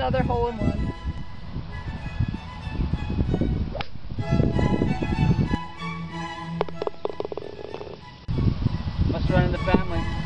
another hole in one. Must run in the family.